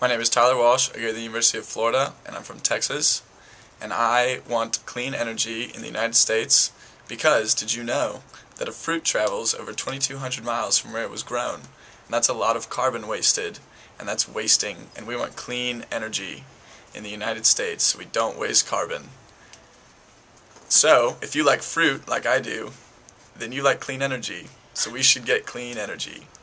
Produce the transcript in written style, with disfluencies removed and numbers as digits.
My name is Tyler Walsh. I go to the University of Florida, and I'm from Texas. And I want clean energy in the United States because, did you know that a fruit travels over 2,200 miles from where it was grown? And that's a lot of carbon wasted, and that's wasting. And we want clean energy in the United States so we don't waste carbon. So, if you like fruit like I do, then you like clean energy. So we should get clean energy.